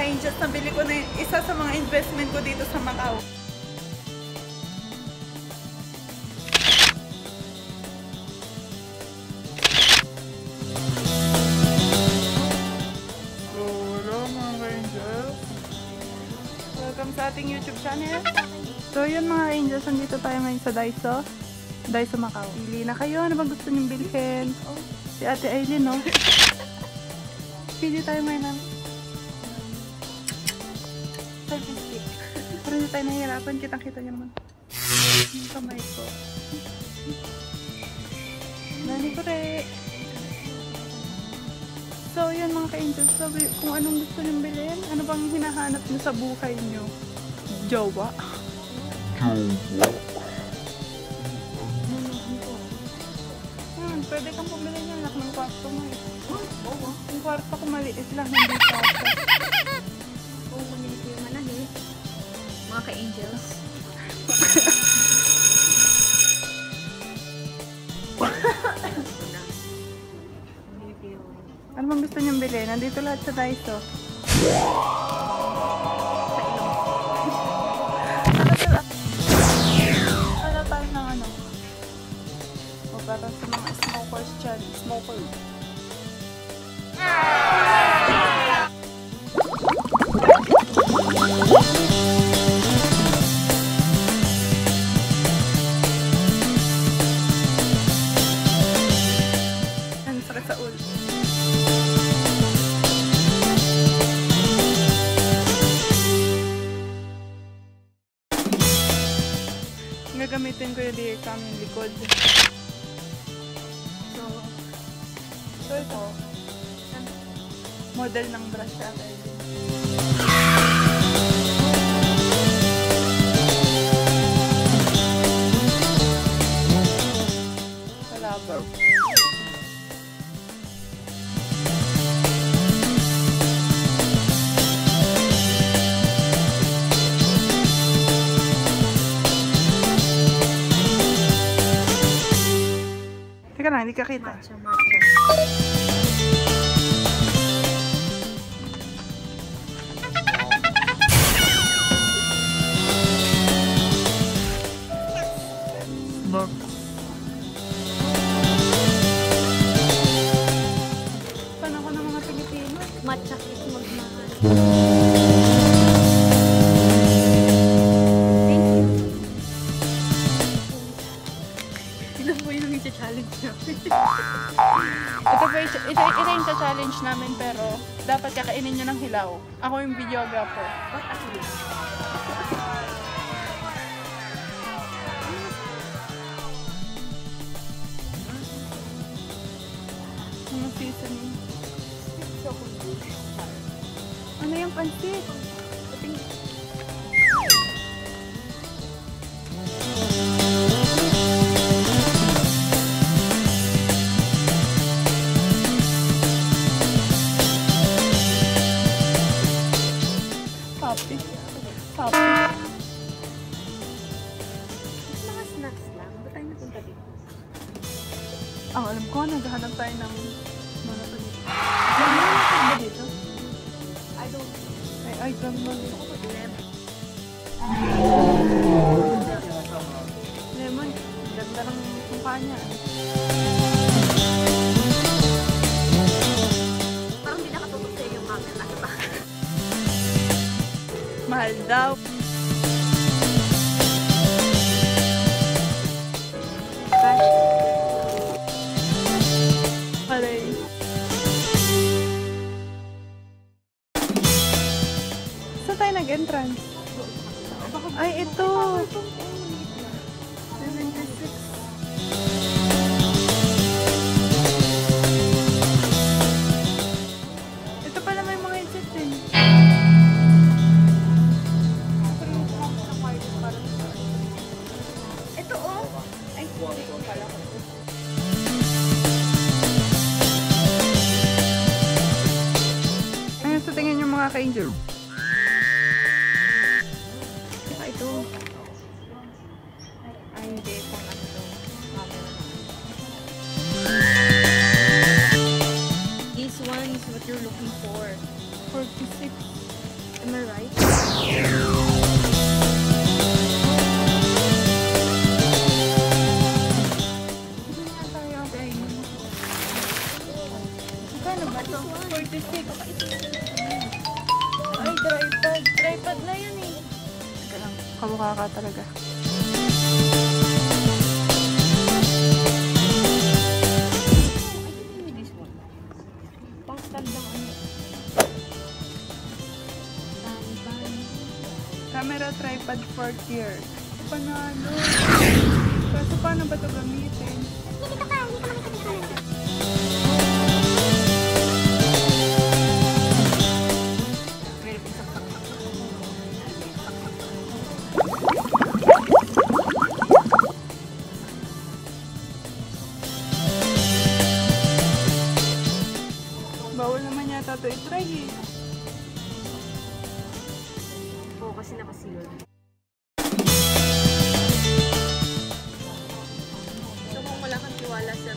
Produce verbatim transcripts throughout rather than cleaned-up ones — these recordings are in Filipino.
ka-angels, nabili ko na yung isa sa mga investment ko dito sa Macau. So, hello mga ka-angels. Welcome sa ating YouTube channel. So yun mga angels, nandito tayo ngayon sa Daiso. Daiso Macau. Pili na kayo, ano bang gusto niyong bilhin? Oh, si Ate Aileen, no? Pili tayo ngayon ng selfie stick. Pero hindi tayo nahihirapan, kitang-kita niyo naman. Yung kamay ko. Nani ko re. So yun mga ka-angels, sabi kung anong gusto niyong bilhin, ano bang hinahanap niyo sa buhay niyo? Jowa? Jowa? Hmm, pwede kang pumili niya, anak ng kwarto mo eh. Oo. Yung kwarto ko maliit lang, hindi kwarto. Oo, maliit yung manan eh. Mga ka-angels. Ano bang gusto niyong bilhin? Nandito lahat sa Daiso. Ano tayo ng ano? O para sa mga smokers dyan. Smoker. Ang sakit sa ulo. Gagamitin ko yung di cam yung likod. So, so ito. Model ng brush siya. Palabra. Teka lang, hindi ka kita. Matcha, matcha. Snacks. Paano ko ng mga Pilipino? Matcha is magmahal. Thank you. Sino po yung nag-challenge namin? Ito po, ito, ito, ito yung challenge namin pero dapat kakainin nyo ng hilaw. Ako yung videographer. What actually? Mga seasoning. So cool. Ano yung pansit? Papi. Papi. Mga snacks lang. Ba't tayo napunta dito? Ang alam ko, naghahanap tayo ng mga pansit. Ano ba dito? I don't Ay, ay, ganda. Lemon, ganda ng mukha niya. Parang hindi nakatutok sa'yo yung camera. Diba? Mahal daw. Palay. Saan tayo nag-entrance? Ay, ito. seventy-six. Ito pala may mga headset din. Ito oh. Ay, hindi ko pala. Ano sa tingin yung mga ka-angel? Saka ito. Ay, hindi. Pang ano to. Camera na. This one is what you're looking for. forty-six. Am I right? Hindi nga tayo. Magkano ba ito? forty-six. Ay, tripod. Tripod na yun eh. Teka lang, kamukha ka talaga. This one. Pang stand lang ano. Camera tripod for gear. Panalo. Kaso paano ba ito gamitin? Dito ka, hindi ka makikita. Bawal naman yata ito i-try eh. Oo, kasi nakaseal. So kung wala kang tiwala sa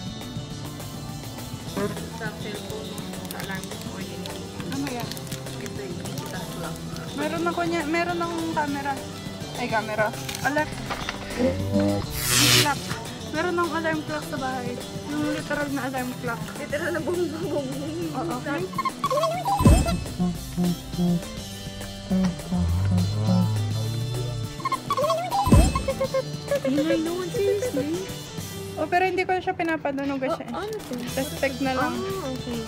sa cellphone mo, sa alarm mo, yun. Ano yan? Ito yung digital clock. Meron ako niya, meron akong camera. Ay, camera. Alarm. Clock. Meron akong alarm clock sa bahay. Yung literal na alarm clock. Literal na bong bong bong. Oo. Ingay naman, seriously? Oh, pero hindi ko siya pinapadunog siya. Oh, ano to? Respect na lang. Ah, okay.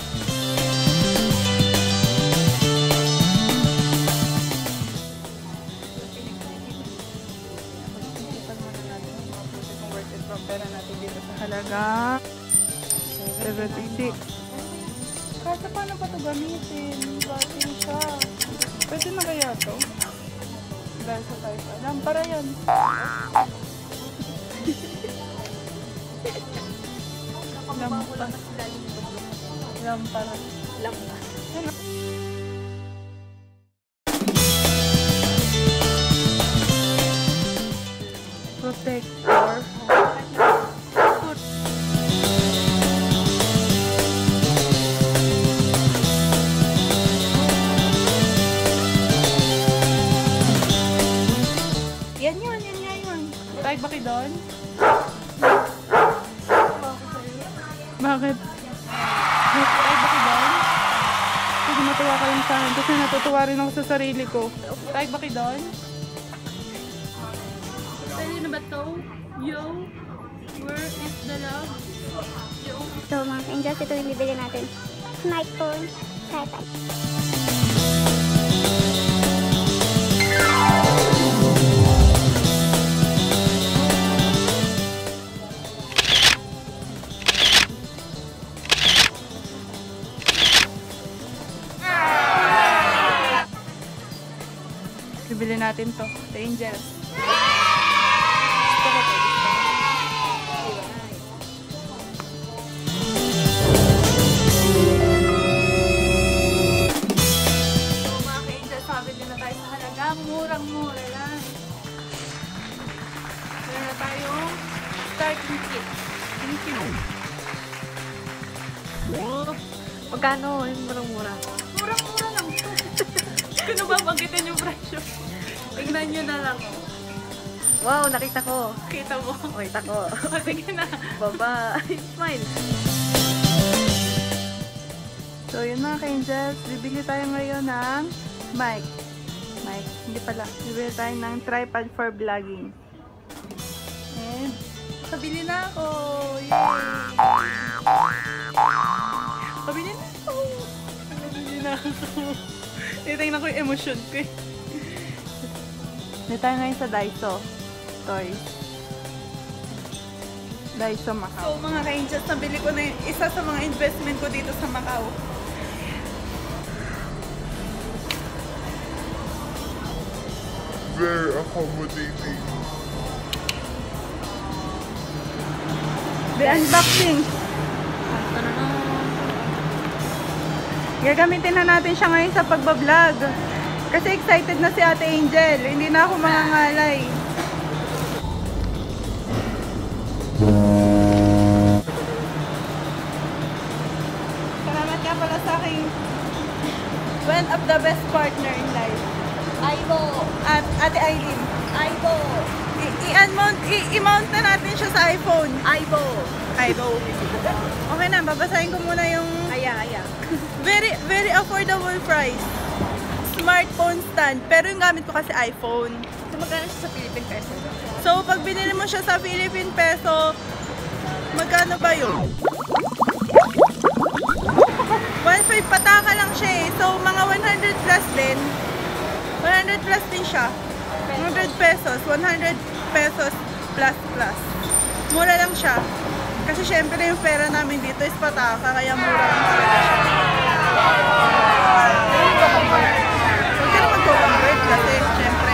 Pera natin dito sa halaga seventy-six. Kasi paano pa ito gamitin? Bating siya. Pwede na kaya ito? Dahil sa tayo pa. Lampara yan. Lampara. Lampara. Lampara. Ano? Protector. Yan yun, yan nga yun. Tayo ba kayo doon? Bakit? Tayo ba kayo doon? Kasi matuwa ka lang sa akin. Kasi natutuwa rin ako sa sarili ko. Tayo ba kayo doon? Pwede na ba to? Yo? Where is the love? Yo? So mga ka-angels, ito yung bibili natin. Smartphone, tripod. Bibili natin to. The Angels. Gusto ko to. Gusto ko. So mga ka-Angels, sabili na tayo sa halaga. Murang-mura lang. Meron na tayong starting kit. Thank you. Magkano? Yung murang-mura. Murang-mura lang to. Kung babanggitin yung presyo. Tingnan nyo na lang. Wow, nakita ko. Kita mo. O, kita ko. O, sige na. Bye-bye. Smile. So, yun mga ka-Angels. Bibili tayo ngayon ng mic. Mic. Hindi pala. Bibili tayo ng tripod for vlogging. And, kabili na ako. Yay! Kabili na ako. Kabili na ako. Titignan ko yung emosyon ko eh. Dito tayo ngayon sa Daiso Toys. Daiso Macau. So mga ka-Angels, nabili ko na yung isa sa mga investment ko dito sa Macau. Very accommodating. The unboxing. Gagamitin na natin siya ngayon sa pagbablog. Kasi excited na si Ate Angel. Hindi na ako mangangalay. Salamat nga pala sa aking One of the best partner in life. Aibo! At Ate Aileen. Aibo! I-mount i- i-mount na natin siya sa iPhone. Aibo! iPhone. Okay na, babasahin ko muna yung Aya, aya. very very affordable price. Smartphone stand. Pero yung gamit ko kasi iPhone. So, magkano siya sa Philippine peso? So, pag binili mo siya sa Philippine peso, magkano ba yun? one point five pataka lang siya eh. So, mga one hundred plus din. one hundred plus din siya. one hundred pesos. one hundred pesos plus plus. Mura lang siya. Kasi syempre yung pera namin dito is pataka, kaya mura lang talaga siya. Huwag ka na mag-convert kasi syempre.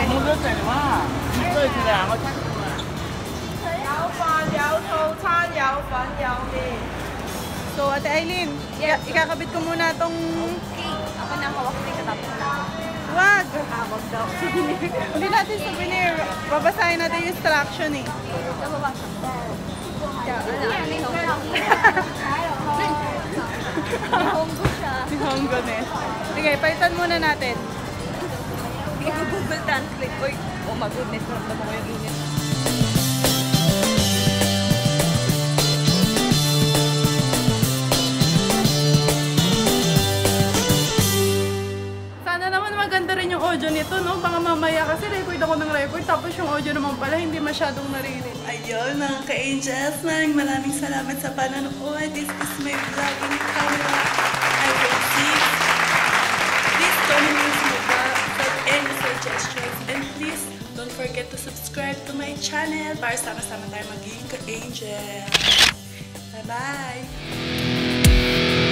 So, Ate Aileen, Yes. ikakabit ko muna tong... Okay. Ako na hawak na katapos na. Wag! Hawak daw. Hindi natin souvenir. Babasahin natin yung instruction eh. Sa baba. Siya, ano, may honggo. May honggo siya. Si Honggones. Sige, palitan muna natin. Hindi ko Google Translate. Uy, oh my goodness, ramdam ko yung init. Sana naman maganda rin yung audio nito, no? Baka mamaya kasi record ako ng record, tapos yung audio naman pala hindi masyadong naririnig. Ayun, mga ka-angels, maraming maraming salamat sa panonood. This is my vlogging camera. I will see. Please comment me with any suggestions. And please, don't forget to subscribe to my channel para sama-sama tayo maging ka-angel. Bye-bye!